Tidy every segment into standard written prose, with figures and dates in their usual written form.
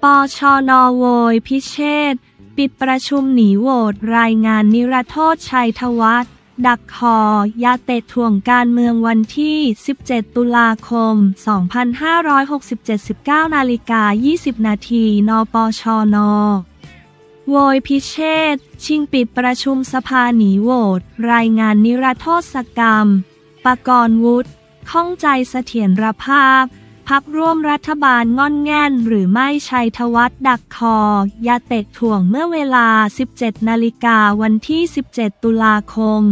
ปชน.โวยพิเชษฐ์ปิดประชุมหนีโหวตรายงานนิรโทษชัยธวัฒน์ดักคอยาเตะถ่วงการเมืองวันที่ 17 ตุลาคม 2567 19:20 นาที นปชน.โวยพิเชษฐ์ชิงปิดประชุมสภาหนีโหวตรายงานนิรโทษกรรมปกรณ์วุฒิข้องใจเสถียรภาพพรรคร่วมรัฐบาลง่อนแง่นหรือไม่ชัยธวัฒน์ดักคอยาเตะถ่วงเมื่อเวลา 17 นาฬิกาวันที่ 17 ตุลาคม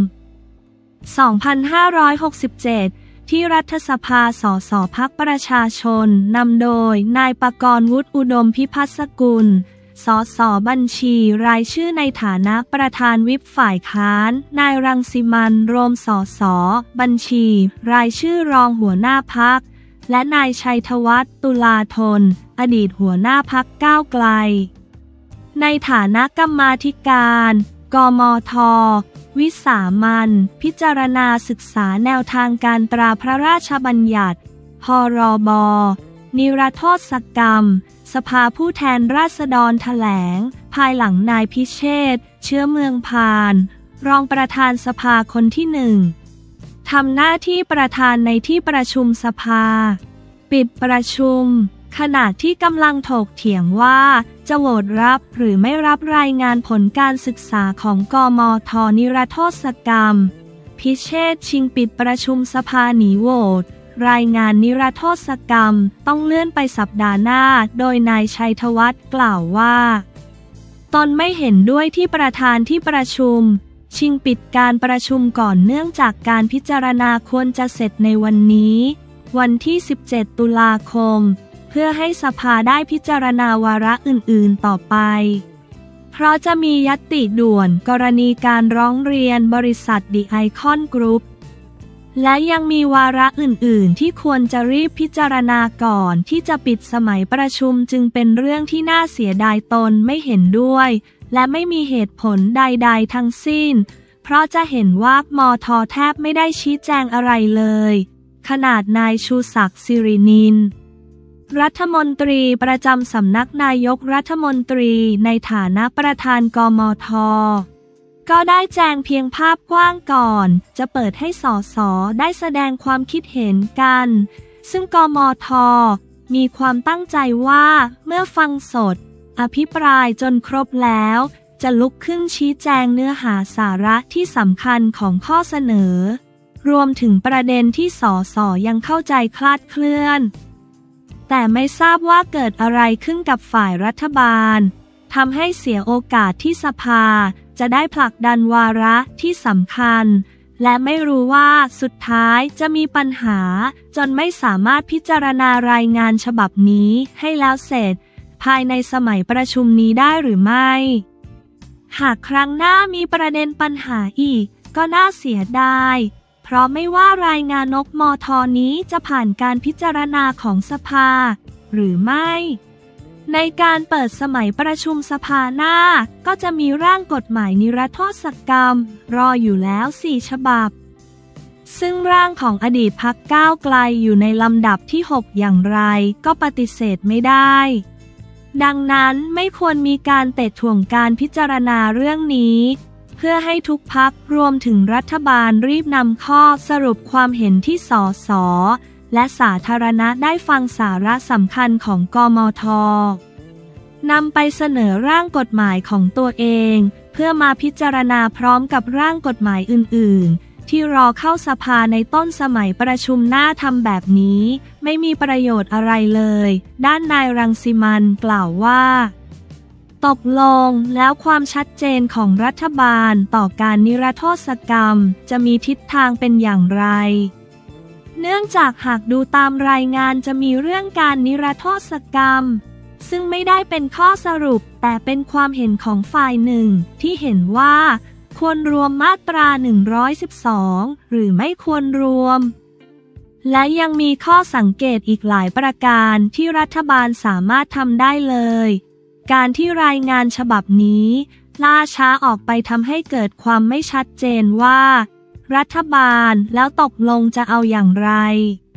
2567 ที่รัฐสภาสสพรรคประชาชนนำโดยนายปกรณ์วุฒิอุดมพิพัฒน์สกุลสสบัญชีรายชื่อในฐานะประธานวิปฝ่ายค้านนายรังสิมันต์โรมสสบัญชีรายชื่อรองหัวหน้าพรรคและนายชัยธวัฒน์ตุลาธนอดีตหัวหน้าพรรคก้าวไกลในฐานะกรรมาธิการกมท.วิสามัญพิจารณาศึกษาแนวทางการตราพระราชบัญญัติพรบ.นิรโทษกรรมสภาผู้แทนราษฎรแถลงภายหลังนายพิเชษฐ์เชื้อเมืองพานรองประธานสภาคนที่หนึ่งทำหน้าที่ประธานในที่ประชุมสภาปิดประชุมขณะที่กำลังถกเถียงว่าจะโหวตรับหรือไม่รับรายงานผลการศึกษาของกมท.นิรโทษกรรมพิเชษฐ์ชิงปิดประชุมสภาหนีโหวตรายงานนิรโทษกรรมต้องเลื่อนไปสัปดาห์หน้าโดยนายชัยธวัฒน์กล่าวว่าตนไม่เห็นด้วยที่ประธานที่ประชุมชิงปิดการประชุมก่อนเนื่องจากการพิจารณาควรจะเสร็จในวันนี้วันที่ 17 ตุลาคมเพื่อให้สภาได้พิจารณาวาระอื่นๆต่อไปเพราะจะมีญัตติด่วนกรณีการร้องเรียนบริษัทดิไอคอนกรุ๊ปและยังมีวาระอื่นๆที่ควรจะรีบพิจารณาก่อนที่จะปิดสมัยประชุมจึงเป็นเรื่องที่น่าเสียดายตนไม่เห็นด้วยและไม่มีเหตุผลใดๆทั้งสิ้นเพราะจะเห็นว่ามท.แทบไม่ได้ชี้แจงอะไรเลยขนาดนายชูศักดิ์สิรินินรัฐมนตรีประจำสำนักนายกรัฐมนตรีในฐานะประธานกมท.ก็ได้แจ้งเพียงภาพกว้างก่อนจะเปิดให้สสได้แสดงความคิดเห็นกันซึ่งกมท.มีความตั้งใจว่าเมื่อฟังสดอภิปรายจนครบแล้วจะลุกขึ้นชี้แจงเนื้อหาสาระที่สำคัญของข้อเสนอรวมถึงประเด็นที่สสยังเข้าใจคลาดเคลื่อนแต่ไม่ทราบว่าเกิดอะไรขึ้นกับฝ่ายรัฐบาลทำให้เสียโอกาสที่สภาจะได้ผลักดันวาระที่สำคัญและไม่รู้ว่าสุดท้ายจะมีปัญหาจนไม่สามารถพิจารณารายงานฉบับนี้ให้แล้วเสร็จภายในสมัยประชุมนี้ได้หรือไม่หากครั้งหน้ามีประเด็นปัญหาอีกก็น่าเสียดายเพราะไม่ว่ารายงานมท.นี้จะผ่านการพิจารณาของสภาหรือไม่ในการเปิดสมัยประชุมสภาหน้าก็จะมีร่างกฎหมายนิรโทษกรรมรออยู่แล้ว4 ฉบับซึ่งร่างของอดีตพรรคก้าวไกลอยู่ในลำดับที่ 6อย่างไรก็ปฏิเสธไม่ได้ดังนั้นไม่ควรมีการเตะถ่วงการพิจารณาเรื่องนี้เพื่อให้ทุกพรรครวมถึงรัฐบาลรีบนำข้อสรุปความเห็นที่สสและสาธารณะได้ฟังสาระสำคัญของกมท.นำไปเสนอร่างกฎหมายของตัวเองเพื่อมาพิจารณาพร้อมกับร่างกฎหมายอื่นๆที่รอเข้าสภาในต้นสมัยประชุมหน้าทำแบบนี้ไม่มีประโยชน์อะไรเลยด้านนายรังสิมันต์กล่าวว่าตกลงแล้วความชัดเจนของรัฐบาลต่อการนิรโทษกรรมจะมีทิศทางเป็นอย่างไรเนื่องจากหากดูตามรายงานจะมีเรื่องการนิรโทษกรรมซึ่งไม่ได้เป็นข้อสรุปแต่เป็นความเห็นของฝ่ายหนึ่งที่เห็นว่าควรรวมมาตรา 112 หรือไม่ควรรวมและยังมีข้อสังเกตอีกหลายประการที่รัฐบาลสามารถทำได้เลยการที่รายงานฉบับนี้ล่าช้าออกไปทำให้เกิดความไม่ชัดเจนว่ารัฐบาลแล้วตกลงจะเอาอย่างไร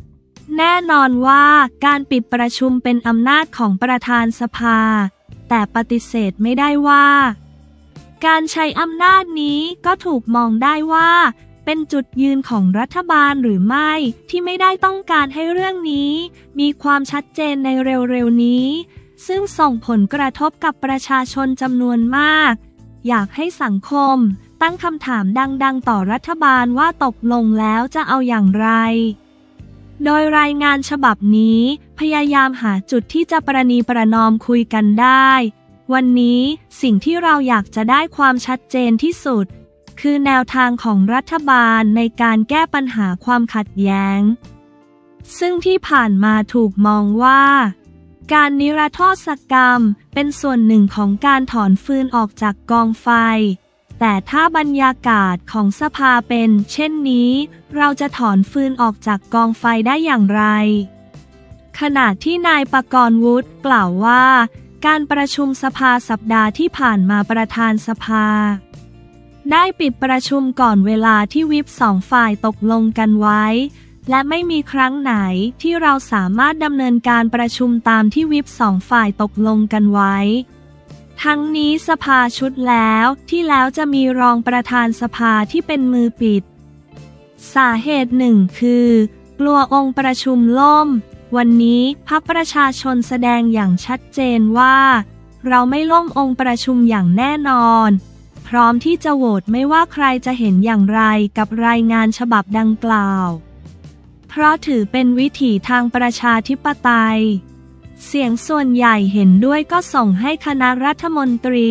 แน่นอนว่าการปิดประชุมเป็นอำนาจของประธานสภาแต่ปฏิเสธไม่ได้ว่าการใช้อำนาจนี้ก็ถูกมองได้ว่าเป็นจุดยืนของรัฐบาลหรือไม่ที่ไม่ได้ต้องการให้เรื่องนี้มีความชัดเจนในเร็วๆนี้ซึ่งส่งผลกระทบกับประชาชนจำนวนมากอยากให้สังคมตั้งคำถามดังๆต่อรัฐบาลว่าตกลงแล้วจะเอาอย่างไรโดยรายงานฉบับนี้พยายามหาจุดที่จะประนีประนอมคุยกันได้วันนี้สิ่งที่เราอยากจะได้ความชัดเจนที่สุดคือแนวทางของรัฐบาลในการแก้ปัญหาความขัดแย้งซึ่งที่ผ่านมาถูกมองว่าการนิรโทษกรรมเป็นส่วนหนึ่งของการถอนฟืนออกจากกองไฟแต่ถ้าบรรยากาศของสภาเป็นเช่นนี้เราจะถอนฟืนออกจากกองไฟได้อย่างไรขณะที่นายปกรณ์วุฒิกล่าวว่าการประชุมสภาสัปดาห์ที่ผ่านมาประธานสภาได้ปิดประชุมก่อนเวลาที่วิปสองฝ่ายตกลงกันไว้และไม่มีครั้งไหนที่เราสามารถดำเนินการประชุมตามที่วิปสองฝ่ายตกลงกันไว้ทั้งนี้สภาชุดแล้วจะมีรองประธานสภาที่เป็นมือปิดสาเหตุหนึ่งคือกลัวองค์ประชุมล่มวันนี้พรรคประชาชนแสดงอย่างชัดเจนว่าเราไม่ล่มองค์ประชุมอย่างแน่นอนพร้อมที่จะโหวตไม่ว่าใครจะเห็นอย่างไรกับรายงานฉบับดังกล่าวเพราะถือเป็นวิถีทางประชาธิปไตยเสียงส่วนใหญ่เห็นด้วยก็ส่งให้คณะรัฐมนตรี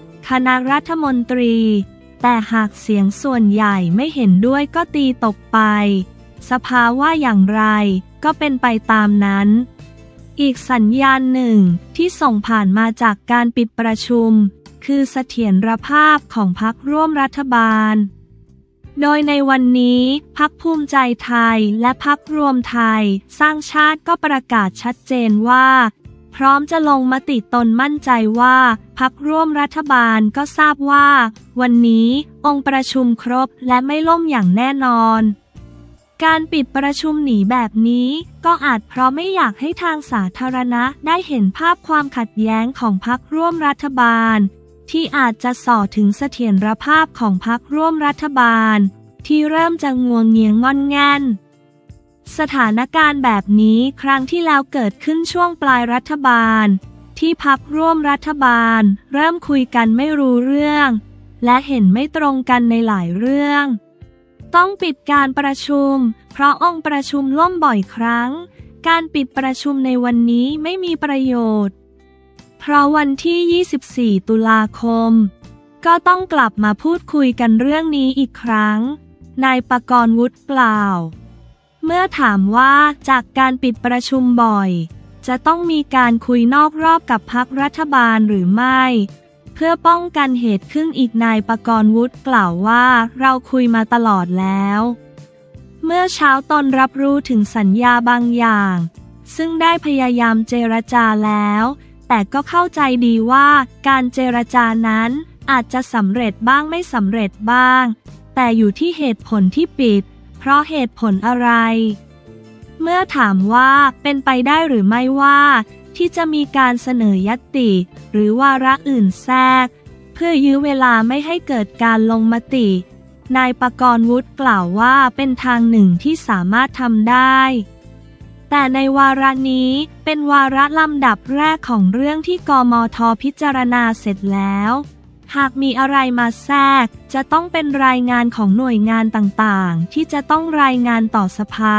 แต่หากเสียงส่วนใหญ่ไม่เห็นด้วยก็ตีตกไปสภาว่าอย่างไรก็เป็นไปตามนั้นอีกสัญญาณหนึ่งที่ส่งผ่านมาจากการปิดประชุมคือเสถียรภาพของพรรคร่วมรัฐบาลโดยในวันนี้พรรคภูมิใจไทยและพรรครวมไทยสร้างชาติก็ประกาศชัดเจนว่าพร้อมจะลงมติตนมั่นใจว่าพรรคร่วมรัฐบาลก็ทราบว่าวันนี้องค์ประชุมครบและไม่ล่มอย่างแน่นอนการปิดประชุมหนีแบบนี้ก็อาจเพราะไม่อยากให้ทางสาธารณะได้เห็นภาพความขัดแย้งของพรรคร่วมรัฐบาลที่อาจจะส่อถึงเสถียรภาพของพรรคร่วมรัฐบาลที่เริ่มจะงัวเงียงอนแง่นสถานการณ์แบบนี้ครั้งที่แล้วเกิดขึ้นช่วงปลายรัฐบาลที่พรรคร่วมรัฐบาลเริ่มคุยกันไม่รู้เรื่องและเห็นไม่ตรงกันในหลายเรื่องต้องปิดการประชุมเพราะองค์ประชุมล่มบ่อยครั้งการปิดประชุมในวันนี้ไม่มีประโยชน์เพราะวันที่ 24 ตุลาคมก็ต้องกลับมาพูดคุยกันเรื่องนี้อีกครั้งนายปกรณ์วุฒิกล่าวเมื่อถามว่าจากการปิดประชุมบ่อยจะต้องมีการคุยนอกรอบกับพรรครัฐบาลหรือไม่เพื่อป้องกันเหตุขึ้นอีกนายปกรณ์วุฒิกล่าวว่าเราคุยมาตลอดแล้วเมื่อเช้าตนรับรู้ถึงสัญญาบางอย่างซึ่งได้พยายามเจรจาแล้วแต่ก็เข้าใจดีว่าการเจรจานั้นอาจจะสำเร็จบ้างไม่สำเร็จบ้างแต่อยู่ที่เหตุผลที่ปิดเพราะเหตุผลอะไรเมื่อถามว่าเป็นไปได้หรือไม่ว่าที่จะมีการเสนอญัตติหรือวาระอื่นแทรกเพื่อยื้อเวลาไม่ให้เกิดการลงมตินายปกรณ์วุฒิกล่าวว่าเป็นทางหนึ่งที่สามารถทำได้แต่ในวาระนี้เป็นวาระลำดับแรกของเรื่องที่กมธ.พิจารณาเสร็จแล้วหากมีอะไรมาแทรกจะต้องเป็นรายงานของหน่วยงานต่างๆที่จะต้องรายงานต่อสภา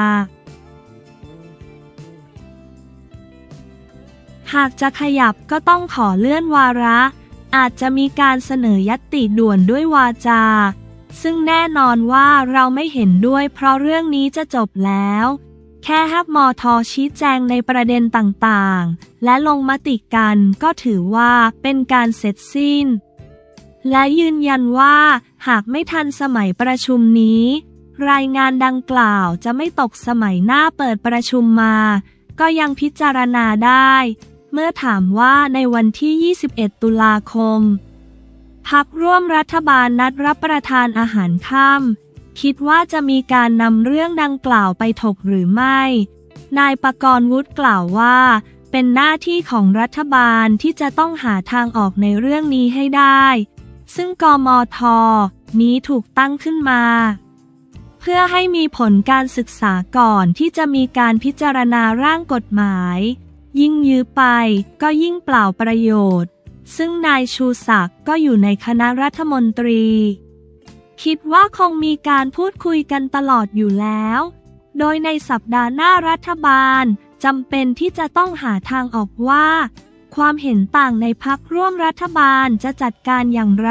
หากจะขยับก็ต้องขอเลื่อนวาระอาจจะมีการเสนอญัตติด่วนด้วยวาจาซึ่งแน่นอนว่าเราไม่เห็นด้วยเพราะเรื่องนี้จะจบแล้วแค่ให้มท.ชี้แจงในประเด็นต่างๆและลงมติกันก็ถือว่าเป็นการเสร็จสิ้นและยืนยันว่าหากไม่ทันสมัยประชุมนี้รายงานดังกล่าวจะไม่ตกสมัยหน้าเปิดประชุมมาก็ยังพิจารณาได้เมื่อถามว่าในวันที่ 21 ตุลาคมพรรคร่วมรัฐบาลนัดรับประทานอาหารค่ำคิดว่าจะมีการนำเรื่องดังกล่าวไปถกหรือไม่นายปกรณ์วุฒิกล่าวว่าเป็นหน้าที่ของรัฐบาลที่จะต้องหาทางออกในเรื่องนี้ให้ได้ซึ่งกมท.นี้ถูกตั้งขึ้นมาเพื่อให้มีผลการศึกษาก่อนที่จะมีการพิจารณาร่างกฎหมายยิ่งยื้อไปก็ยิ่งเปล่าประโยชน์ซึ่งนายชูศักดิ์ก็อยู่ในคณะรัฐมนตรีคิดว่าคงมีการพูดคุยกันตลอดอยู่แล้วโดยในสัปดาห์หน้ารัฐบาลจำเป็นที่จะต้องหาทางออกว่าความเห็นต่างในพรรคร่วมรัฐบาลจะจัดการอย่างไร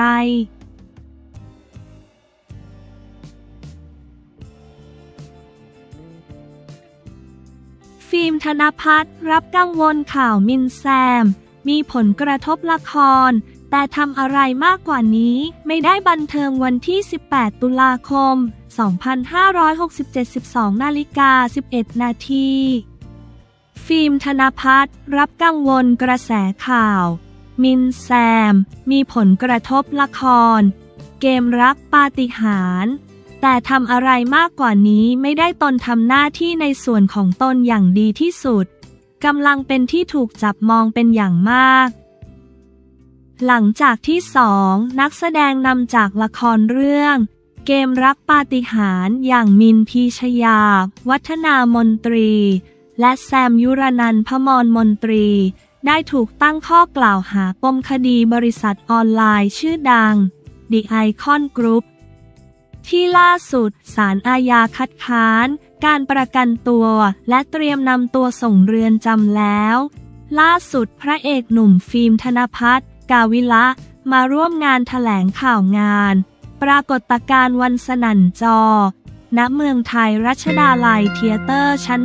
ฟิล์มธนภัทรรับกังวลข่าวมินแซมมีผลกระทบละครแต่ทำอะไรมากกว่านี้ไม่ได้บันเทิงวันที่ 18 ตุลาคม 2567 12:11 นาทีฟิล์มธนภัทรรับกังวลกระแสข่าวมินแซมมีผลกระทบละครเกมรักปาฏิหาริย์แต่ทำอะไรมากกว่านี้ไม่ได้ตนทำหน้าที่ในส่วนของตนอย่างดีที่สุดกำลังเป็นที่ถูกจับมองเป็นอย่างมากหลังจากที่2นักแสดงนำจากละครเรื่องเกมรักปาฏิหาริย์อย่างมินพีชยาวัฒนามนตรีและแซมยุรนันท์ พมรมนตรีได้ถูกตั้งข้อกล่าวหาปมคดีบริษัทออนไลน์ชื่อดัง The Icon Group ที่ล่าสุดศาลอาญาคัดค้านการประกันตัวและเตรียมนำตัวส่งเรือนจำแล้วล่าสุดพระเอกหนุ่มฟิล์มธนภัทร กาวิละมาร่วมงานแถลงข่าวงานปรากฏการณ์วันสนั่นจอณเมืองไทยรัชดาลัยเธียเตอร์ชั้น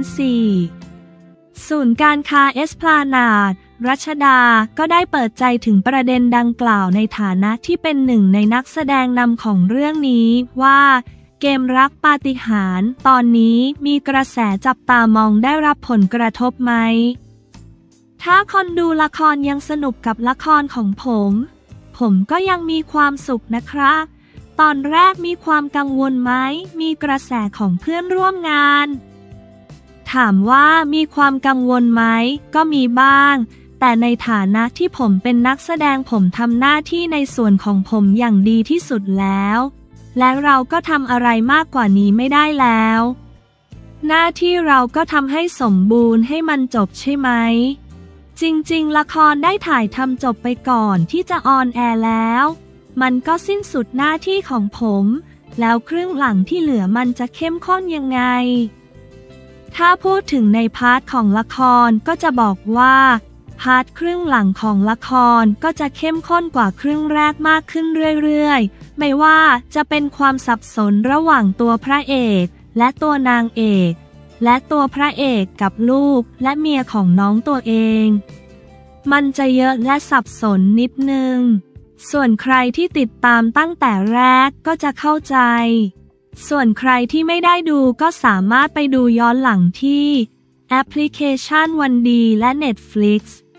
4ศูนย์การค้าเอสพลานาดรัชดาก็ได้เปิดใจถึงประเด็นดังกล่าวในฐานะที่เป็นหนึ่งในนักแสดงนำของเรื่องนี้ว่าเกมรักปาฏิหาริย์ตอนนี้มีกระแสจับตามองได้รับผลกระทบไหมถ้าคนดูละครยังสนุกกับละครของผมก็ยังมีความสุขนะครับตอนแรกมีความกังวลไหมมีกระแสของเพื่อนร่วมงานถามว่ามีความกังวลไหมก็มีบ้างแต่ในฐานะที่ผมเป็นนักแสดงผมทำหน้าที่ในส่วนของผมอย่างดีที่สุดแล้วและเราก็ทำอะไรมากกว่านี้ไม่ได้แล้วหน้าที่เราก็ทำให้สมบูรณ์ให้มันจบใช่ไหมจริงๆละครได้ถ่ายทำจบไปก่อนที่จะออนแอร์แล้วมันก็สิ้นสุดหน้าที่ของผมแล้วครึ่งหลังที่เหลือมันจะเข้มข้นยังไงถ้าพูดถึงในพาร์ทของละครก็จะบอกว่าพาร์ทครึ่งหลังของละครก็จะเข้มข้นกว่าครึ่งแรกมากขึ้นเรื่อยๆไม่ว่าจะเป็นความสับสนระหว่างตัวพระเอกและตัวนางเอกและตัวพระเอกกับลูกและเมียของน้องตัวเองมันจะเยอะและสับสนนิดนึงส่วนใครที่ติดตามตั้งแต่แรกก็จะเข้าใจส่วนใครที่ไม่ได้ดูก็สามารถไปดูย้อนหลังที่แอปพลิเคชันวันดีและ Netflix